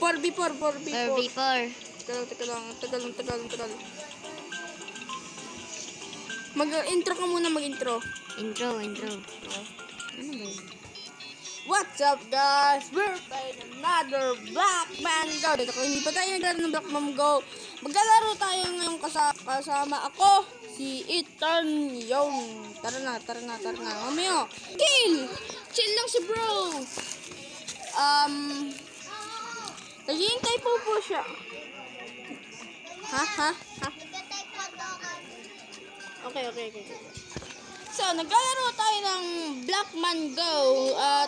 4v4, 4v4. 4v4. Tagal. Mag-intro ka muna, mag-intro. Intro. Ano ba yun? What's up, guys? We're playing another Black Man Go. Dito ko, hindi pa tayo naglalaro ng Black Man Go. Maglalaro tayo ngayon kasama ako, si Ethan. Yung, tara na. Mamaya, chill lang si bro. Naghihintay po siya. Ha? Okay. So, naglalaro tayo ng Black Man Go. At,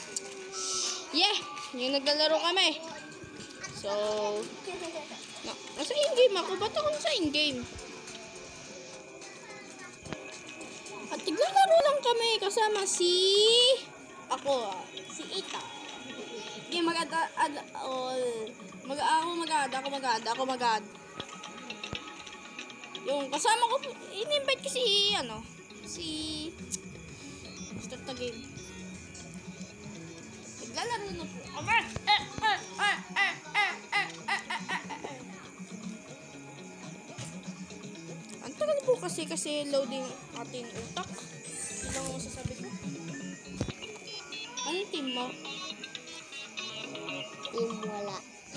yung naglalaro kami. So, nasa in-game ako. Ba't ako nasa in-game? At naglalaro lang kami kasama si Ita. Okay, ako magad. Yung kasama ko, in-invite ko start the game. Naglalaro na po. Ang tagal po kasi loading ating utak. Ito lang ang masasabi ko. Anong team mo? Team wala.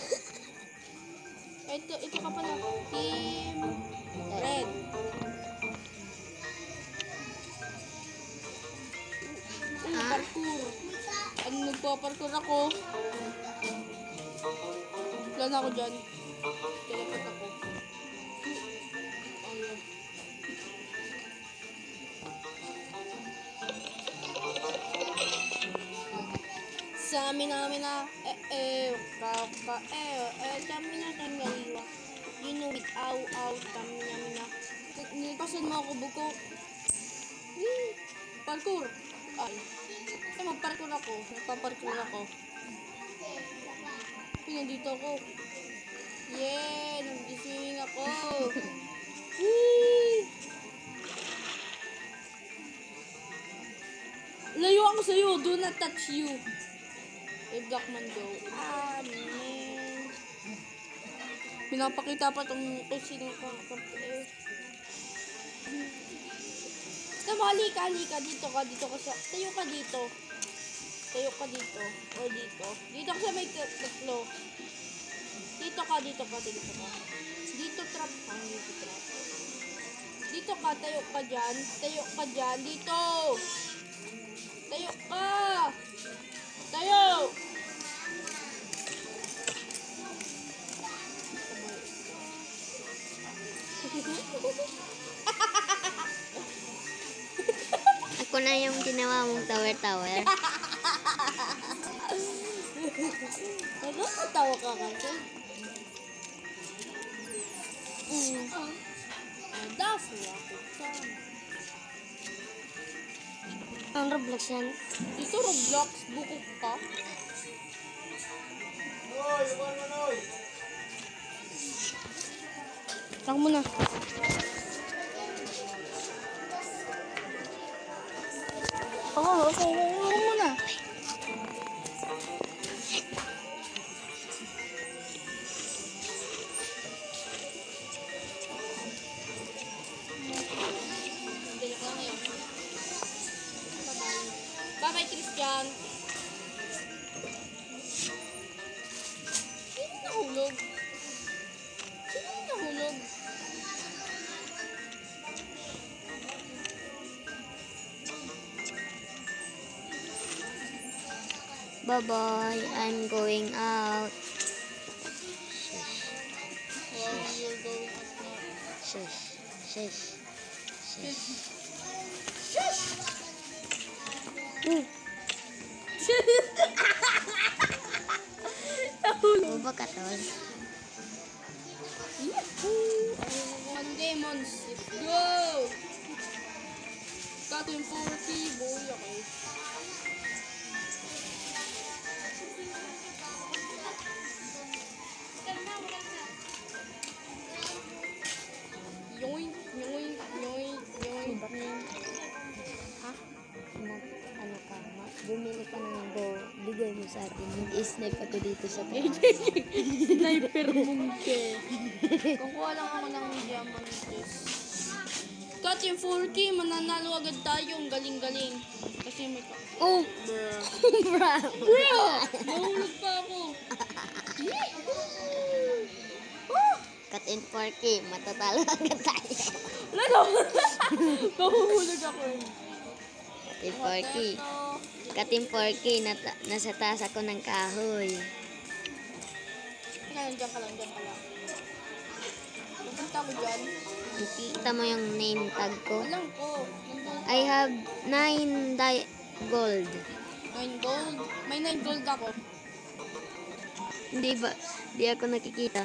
Ito ka pala. Team Red. Parkour. Nagpa-parkour ako. Wala na ako dyan. Teleport ako. Sa amin na kami na tanggaliwa. Ginuwit aw kami na. Nilpasan mo ako buko. Parkour. Ay. Magparkour ako. Nagpaparkour ako. Nandito ako. Nag-swimming ako. Layo ako sa'yo. Do not touch you. Black Man Go. Man. Pinapakita pa kung sino ka. Halika. Dito ka sa... Tayo ka dito. O dito. Dito ka sa may tatlo. Dito ka. Dito trap. Dito ka, tayo ka dyan. Dito. Tayo ka. Tayo. Ako na yung ginawa mong tower. Nagkakatawa ka kasi. Dasi ako sana. Ang Roblox yan. Ito Roblox, buko ka. Lang mo na. Okay. Lang mo na. Bye-bye, Christian. Sino nahulog? Bye-bye. I'm going out. Well, you're going out now. Shush. Ano ba ka, tol? One demons. Let's go! Got him 40, boy. Okay. Yoink. Ha? Ano ka? Bumili ka ng go. Bigay mo sa atin. Mag-snipe ako dito sa taas. Sniper monkey. Kukuha lang ako ng diamantes. Cut yung 4K, mananalo agad tayo. Ang galing-galing. Kasi may Oh! Bruh! Bro! Nahulog pa ako. Cut in 4K. Matatalo agad tayo. Lalo! Nahuhulog ako eh. Cut in 4K. Cut in 4K. Nasa taas ako ng kahoy. Diyan ka lang. Punta ko dyan. Nakita mo yung name tag ko? Alam ko. I have 9 gold. 9 gold. May 9 gold ako. Hindi ba? Di ako nakikita.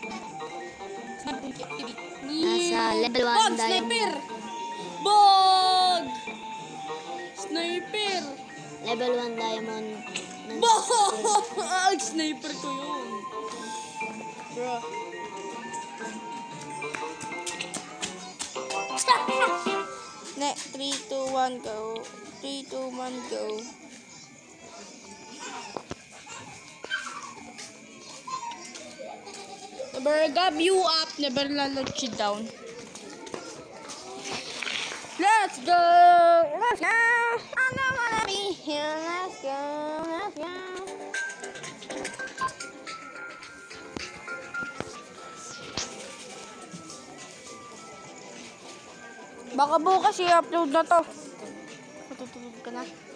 Nasa level 1 Bog! Sniper! Bog! Sniper! Level 1 diamond. Bog! Sniper ko yun. Bro. Ne, 3, 2, 1, go. 3, 2, 1, go. Never gab you up, never let you down. Let's go! Let's go! I don't wanna be here. Let's go! Let's go! Baka bukas i-upload na to. Matutulog ka na.